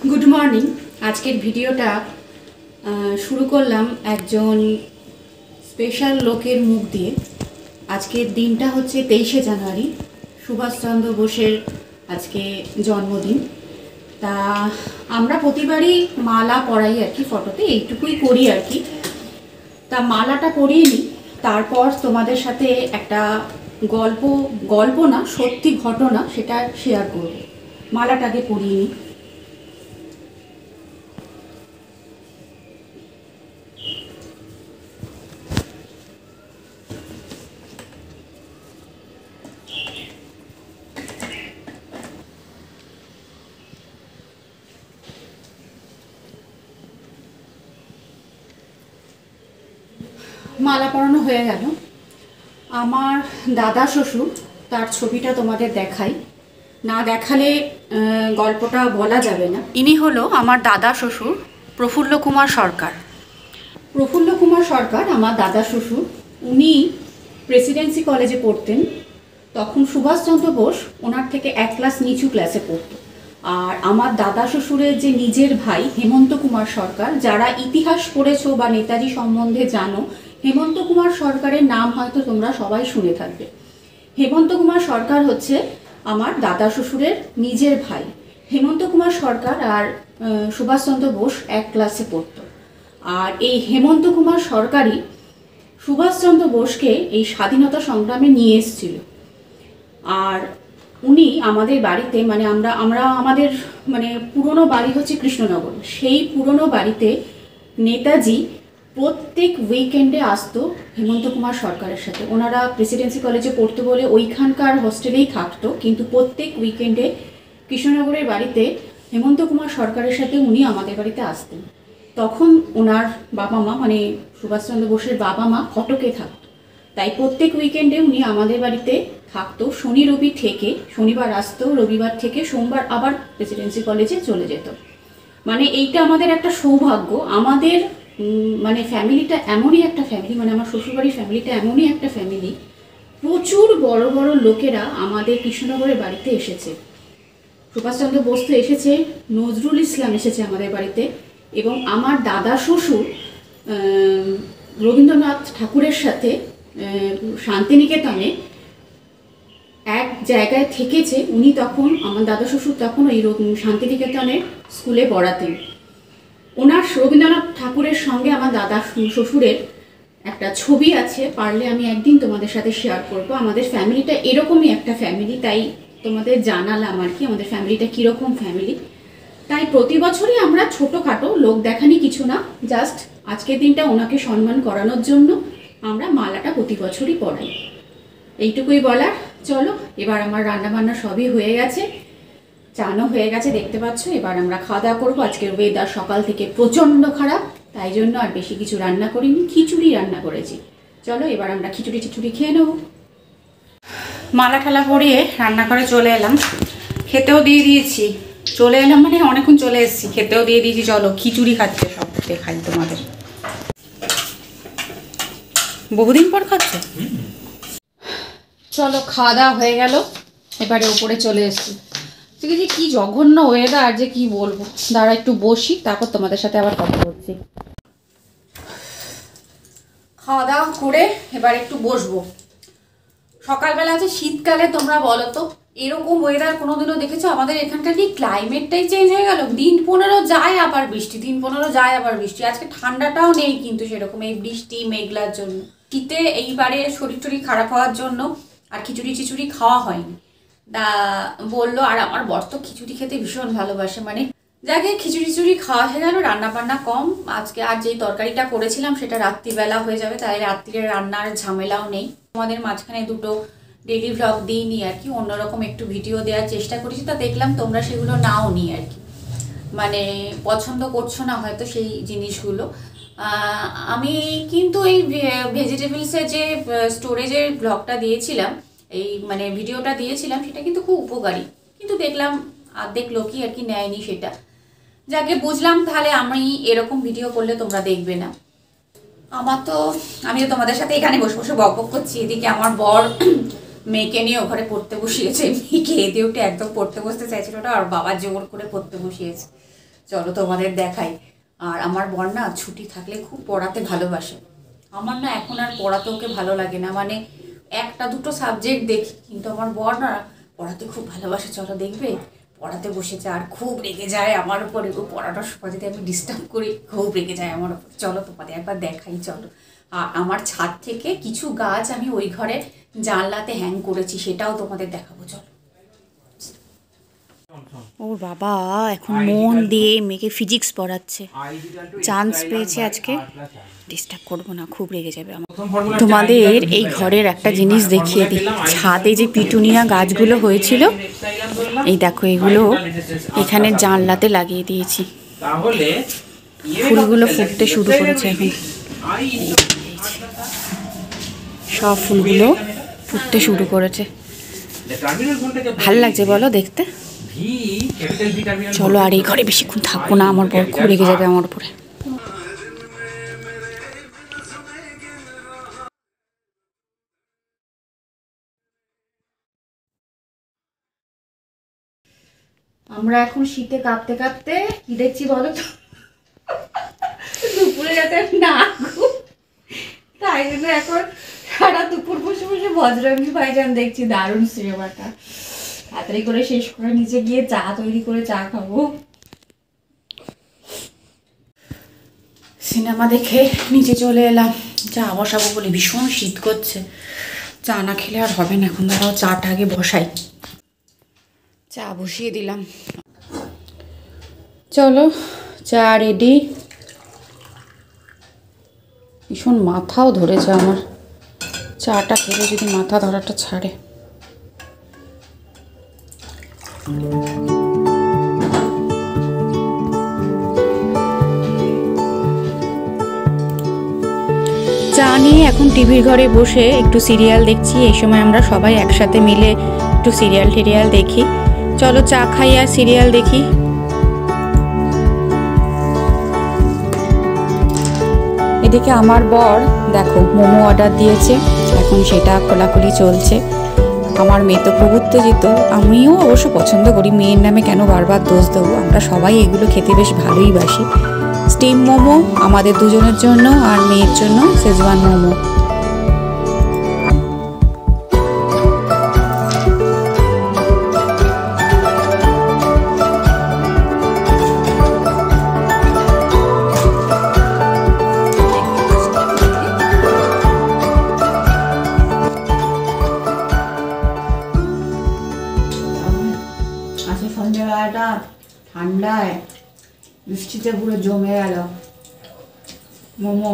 Good morning. আজকের ভিডিওটা শুরু করলাম একজন স্পেশাল লোকের মুখ দিয়ে। আজকের দিনটা হচ্ছে 23শে জানুয়ারি, সুভাষচন্দ্র বোসের আজকে জন্মদিন। তা আমরা প্রতিবারই মালা পরাই আর কি, ফটোতে এইটুকুই করি আর কি। তা মালাটা পরিয়ে নিই, তারপর তোমাদের সাথে একটা গল্প না, সত্যি ঘটনা সেটা শেয়ার করব। মালাটাকে পরিয়ে নিই। মালা পরানো হয়ে গেল। আমার দাদা শ্বশুর, তার ছবিটা তোমাদের দেখাই, না দেখালে গল্পটা বলা যাবে না। ইনি হলো আমার দাদা শ্বশুর, প্রফুল্ল কুমার সরকার। প্রফুল্ল কুমার সরকার আমার দাদা শ্বশুর। উনি প্রেসিডেন্সি কলেজে পড়তেন। তখন সুভাষচন্দ্র বোস ওনার থেকে এক ক্লাস নিচু ক্লাসে পড়তো। আর আমার দাদা শ্বশুরের যে নিজের ভাই হেমন্ত কুমার সরকার, যারা ইতিহাস পড়েছো বা নেতাজি সম্বন্ধে জানো, হেমন্ত কুমার সরকারের নাম হয়তো তোমরা সবাই শুনে থাকবে। হেমন্ত কুমার সরকার হচ্ছে আমার দাদা শ্বশুরের নিজের ভাই। হেমন্ত কুমার সরকার আর সুভাষচন্দ্র বোস এক ক্লাসে পড়তো। আর এই হেমন্ত কুমার সরকারই সুভাষচন্দ্র বোসকে এই স্বাধীনতা সংগ্রামে নিয়ে এসেছিল। আর উনি আমাদের বাড়িতে, মানে আমরা আমাদের মানে পুরনো বাড়ি হচ্ছে কৃষ্ণনগর। সেই পুরনো বাড়িতে নেতাজি প্রত্যেক উইকেন্ডে আসতো হেমন্ত কুমার সরকারের সাথে। ওনারা প্রেসিডেন্সি কলেজে পড়তো বলে ওইখানকার হোস্টেলেই থাকতো, কিন্তু প্রত্যেক উইকেন্ডে কৃষ্ণনগরের বাড়িতে হেমন্ত কুমার সরকারের সাথে উনি আমাদের বাড়িতে আসতেন। তখন ওনার বাবা মা, মানে সুভাষচন্দ্র বোসের বাবা মা কটকে থাকতো, তাই প্রত্যেক উইকেন্ডে উনি আমাদের বাড়িতে থাকতো। শনি রবি থেকে, শনিবার আসতো, রবিবার থেকে সোমবার আবার প্রেসিডেন্সি কলেজে চলে যেত। মানে এইটা আমাদের একটা সৌভাগ্য। আমাদের মানে ফ্যামিলিটা এমনই একটা ফ্যামিলি, মানে আমার শ্বশুরবাড়ির ফ্যামিলিটা এমনই একটা ফ্যামিলি, প্রচুর বড় বড় লোকেরা আমাদের কৃষ্ণনগরের বাড়িতে এসেছে। সুভাষচন্দ্র বোস তো এসেছে, নজরুল ইসলাম এসেছে আমাদের বাড়িতে, এবং আমার দাদা শ্বশুর রবীন্দ্রনাথ ঠাকুরের সাথে শান্তিনিকেতনে এক জায়গায় থেকেছে। উনি তখন, আমার দাদা শ্বশুর তখন ওই শান্তিনিকেতনের স্কুলে পড়াতেন। ওনার রবীন্দ্রনাথ ঠাকুরের সঙ্গে আমার দাদা শ্বশুরের একটা ছবি আছে, পারলে আমি একদিন তোমাদের সাথে শেয়ার করব। আমাদের ফ্যামিলিটা এরকমই একটা ফ্যামিলি, তাই তোমাদের জানালাম আর কি আমাদের ফ্যামিলিটা কীরকম ফ্যামিলি। তাই প্রতি বছরই আমরা ছোটোখাটো লোক দেখানি কিছু না, জাস্ট আজকের দিনটা ওনাকে সম্মান করানোর জন্য আমরা মালাটা প্রতি বছরই পরাই। এইটুকুই বলার। চলো, এবার আমার রান্নাবান্না সবই হয়ে গেছে, চানও হয়ে গেছে দেখতে পাচ্ছ। এবার আমরা খাওয়া দাওয়া করবো। আজকের ওয়েদার সকাল থেকে প্রচণ্ড খারাপ, তাই জন্য আর বেশি কিছু রান্না করিনি, খিচুড়ি রান্না করেছি। চলো এবার আমরা খিচুড়ি খেয়ে নেব। মালা ঠালা পরিয়ে রান্না করে চলে এলাম, খেতেও দিয়ে দিয়েছি। চলে এলাম মানে অনেকক্ষণ চলে এসেছি, খেতেও দিয়ে দিয়েছি। চলো খিচুড়ি খাচ্ছে, সব দেখাই তোমাদের। বহুদিন পর খাচ্ছে। চলো খাওয়া দাওয়া হয়ে গেল, এবারে উপরে চলে এসেছি। ঠিক আছে, কি জঘন্য ওয়েদার যে কি বলবো। দাঁড়া একটু বসি, তারপর তোমাদের সাথে আবার কথা বলছি। খাওয়া দাওয়া করে এবার একটু বসবো। সকালবেলা আছে শীতকালে, তোমরা বলো তো এরকম ওয়েদার কোনোদিনও দেখেছো? আমাদের এখানকার কি ক্লাইমেটটাই চেঞ্জ হয়ে গেল। দিন 15 যায় আবার বৃষ্টি, দিন 15 যায় আবার বৃষ্টি। আজকে ঠান্ডাটাও নেই কিন্তু সেরকম, এই বৃষ্টি মেঘলার জন্য। শীতে এইবারে শরীর টরীর খারাপ হওয়ার জন্য আর খিচুড়ি খাওয়া হয়নি। তা বললো, আর আমার বর তো খিচুড়ি খেতে ভীষণ ভালোবাসে, মানে যাকে খিচুড়ি খাওয়া হয়ে গেল। রান্না বান্না কম আজকে, আর যেই তরকারিটা করেছিলাম সেটা রাত্রিবেলা হয়ে যাবে, তাই রাত্রিরে রান্নার ঝামেলাও নেই। আমাদের মাঝখানে দুটো ডেইলি ভ্লগ দিইনি আর কি, অন্যরকম একটু ভিডিও দেওয়ার চেষ্টা করেছি। তা দেখলাম তোমরা সেগুলো নাও নি আর কি, মানে পছন্দ করছো না হয়তো সেই জিনিসগুলো। আমি কিন্তু এই ভেজিটেবলসের যে স্টোরেজের ব্লগটা দিয়েছিলাম, এই মানে ভিডিওটা দিয়েছিলাম, সেটা কিন্তু খুব উপকারী, কিন্তু দেখলাম অর্ধেক লোকই আর কি নেয়নি সেটা। যাকে বুঝলাম তাহলে আমি এরকম ভিডিও করলে তোমরা দেখবে না। আমি তো তোমাদের সাথে এখানে বসে বসে বকবক করছি, এদিকে আমার বর মেয়েকে নিয়ে ওখানে পড়তে বসিয়েছে। মেয়েকে এদিকে উঠে একদম পড়তে বসতে চাইছিল না, আর বাবা জোর করে পড়তে বসিয়েছে। চলো তোমাদের দেখাই। আর আমার বর না ছুটি থাকলে খুব পড়াতে ভালোবাসে। আমার না এখন আর পড়াতে ওকে ভালো লাগে না, মানে একটা দুটো সাবজেক্ট দেখি, কিন্তু আমার বর না পড়াতে খুব ভালোবাসে। চলো দেখবে, পড়াতে বসেছে আর খুব রেগে যায় আমার উপরে। ও পড়াটার সময় যদি আমি ডিস্টার্ব করি খুব রেগে যায় আমার উপর। চলো তোমাদের একবার দেখাই চলো। আর আমার ছাদ থেকে কিছু গাছ আমি ওই ঘরে জানলাতে হ্যাং করেছি, সেটাও তোমাদের দেখাবো চলো। ওর বাবা এখন মন দিয়ে মেয়েকে ফিজিক্স পড়াচ্ছে, চান্স পেয়েছে আজকে। ডিস্টার্ব করবো না, খুব রেগে যাবে আমার। তোমাদের এই ঘরের একটা জিনিস দেখিয়ে দিই। ছাদে যে পিটুনিয়া গাছগুলো হয়েছিল, এই দেখো এগুলো এখানে জানলাতে লাগিয়ে দিয়েছি। ফুলগুলো ফুটতে শুরু করেছে এখন, সব ফুলগুলো ফুটতে শুরু করেছে। ভাল লাগছে বলো দেখতে? চলো আর এই ঘরে বেশিক্ষণ থাকবো না, আমার বর খুব রেগে যাবে আমার উপরে। আমরা এখন শীতে কাঁপতে কাঁপতে কি দেখছি বলো তো? দুপুরে যাতে না, তাই জন্য এখন সারা দুপুর বসে বসে বজরঙ্গি ভাইজান দেখছি। দারুণ সিনেমাটা, তাড়াতাড়ি করে শেষ করে নিচে গিয়ে চা তৈরি করে চা খাবো। সিনেমা দেখে নিচে চলে এলাম, চা বসাবো বলে। ভীষণ শীত করছে, চা না খেলে আর হবে না। এখন দাঁড়াও চাটা আগে বসাই। চা বসিয়ে দিলাম, চলো চা রেডি। ভীষণ মাথাও ধরেছে আমার, চাটা খেলে যদি মাথা ধরাটা ছাড়ে। চা নিয়ে এখন টিভির ঘরে বসে একটু সিরিয়াল দেখছি। এই সময় আমরা সবাই একসাথে মিলে একটু সিরিয়াল টিরিয়াল দেখি। চলো চা খাই আর সিরিয়াল দেখি। এদিকে আমার বর দেখো মোমো অর্ডার দিয়েছে, এখন সেটা খোলাখুলি চলছে। আমার মেয়ে তো খুব উত্তেজিত, আমিও অবশ্য পছন্দ করি, মেয়ের নামে কেন বারবার দোষ দেবো। আমরা সবাই এগুলো খেতে বেশ ভালোই বাসি। স্টিম মোমো আমাদের দুজনের জন্য, আর মেয়ের জন্য শেজওয়ান মোমো। সন্ধ্যেবেলাটা ঠান্ডায় বৃষ্টিতে পুরো জমে গেল মোমো।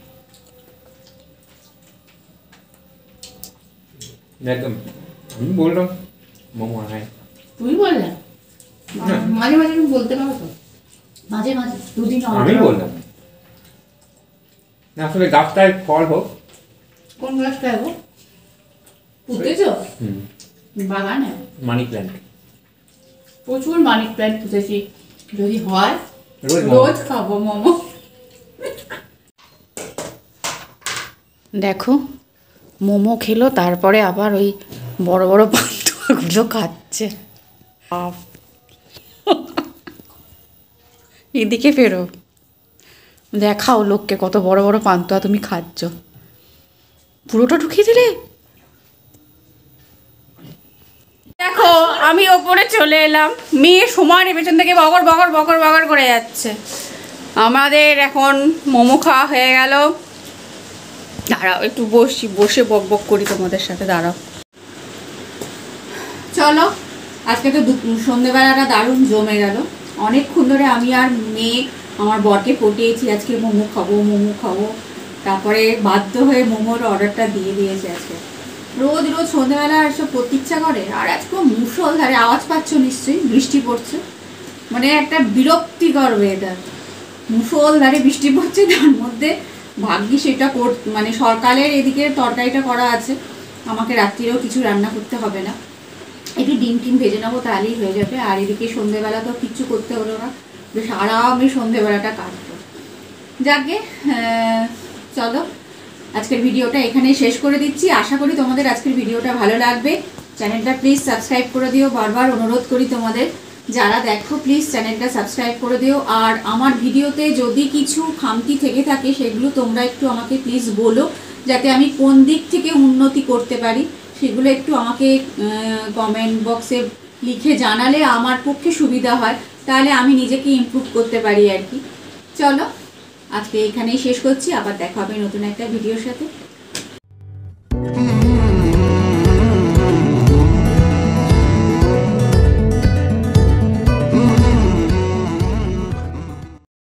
একদম আমি বললাম মোমো আনাই, তুই বললে মাঝে মাঝে তুমি বলতে পারো তো, মাঝে মাঝে দুদিন আমি বললাম না। আসলে গাছটায় ফল হোক। কোন গাছটা গো পুঁতেছো? বাগানে মানি প্ল্যান্ট, প্রচুর মানি প্ল্যান্ট পুঁতেছি। যদি হয় রোজ রোজ খাবো মোমো। দেখো মোমো খেলো, তারপরে আবার ওই বড় বড় পান্তুয়াগুলো খাচ্ছে। এদিকে ফেরো, দেখাও লোককে কত বড় বড় পান্তুয়া তুমি খাচ্ছ। পুরোটা ঢুকিয়ে দিলে। দেখো আমি ওপরে চলে এলাম, মেয়ে সমান পেছন থেকে বগর বগর বগর বগর করে যাচ্ছে। আমাদের এখন মোমো খাওয়া হয়ে গেল। দাঁড়াও একটু বসে বক বক করি তোমাদের সাথে, দাঁড়াও। চলো আজকে তো সন্ধ্যেবেলাটা দারুণ জমে গেল। অনেকক্ষণ ধরে আমি আর মেয়ে আমার বরকে পটিয়েছি আজকে মোমো খাবো মোমো খাবো, তারপরে বাধ্য হয়ে মোমোর অর্ডারটা দিয়ে দিয়েছে। আজকে রোজ রোজ সন্ধ্যেবেলা এসব করতে ইচ্ছা করে। আর আজকে মুষলধারে, আওয়াজ পাচ্ছ নিশ্চয়ই, বৃষ্টি পড়ছে, মানে একটা বিরক্তিকর ওয়েদার। মুষলধারে বৃষ্টি পড়ছে, তার মধ্যে ভাগ্যি সেটা মানে সকালের এদিকে তরকারিটা করা আছে, আমাকে রাত্রিরেও কিছু রান্না করতে হবে না। একটু ডিম টিম ভেজে নেবো, তাহলেই হয়ে যাবে। আর এদিকে সন্ধ্যেবেলা তো কিচ্ছু করতে হলো না, বেশ আরামে সন্ধ্যেবেলাটা কাটবো। যাকে চলো আজকের ভিডিওটা এখানেই শেষ করে দিচ্ছি। আশা করি তোমাদের আজকের ভিডিওটা ভালো লাগবে। চ্যানেলটা প্লিজ সাবস্ক্রাইব করে দিও, বারবার অনুরোধ করি তোমাদের। যারা দেখো প্লিজ চ্যানেলটা সাবস্ক্রাইব করে দিও। আর আমার ভিডিওতে যদি কিছু খামতি থেকে থাকে সেগুলো তোমরা একটু আমাকে প্লিজ বলো, যাতে আমি কোন দিক থেকে উন্নতি করতে পারি সেগুলো একটু আমাকে কমেন্ট বক্সে লিখে জানালে আমার পক্ষে সুবিধা হয়, তাহলে আমি নিজেকে ইমপ্রুভ করতে পারি আর কি। চলো আজকে এখানেই শেষ করছি, আবার দেখা হবে নতুন একটা ভিডিওর সাথে।